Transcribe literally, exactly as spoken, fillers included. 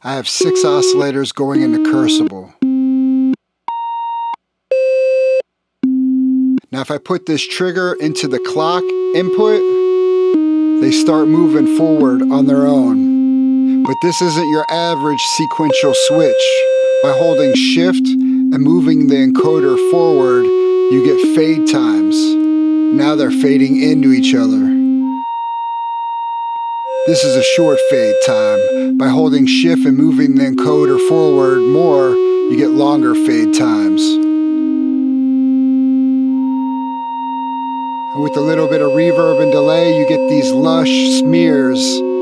I have six oscillators going into Cursible. Now if I put this trigger into the clock input, they start moving forward on their own. But this isn't your average sequential switch. By holding shift and moving the encoder forward, you get fade times. Now they're fading into each other. This is a short fade time. By holding shift and moving the encoder forward more, you get longer fade times. And with a little bit of reverb and delay, you get these lush smears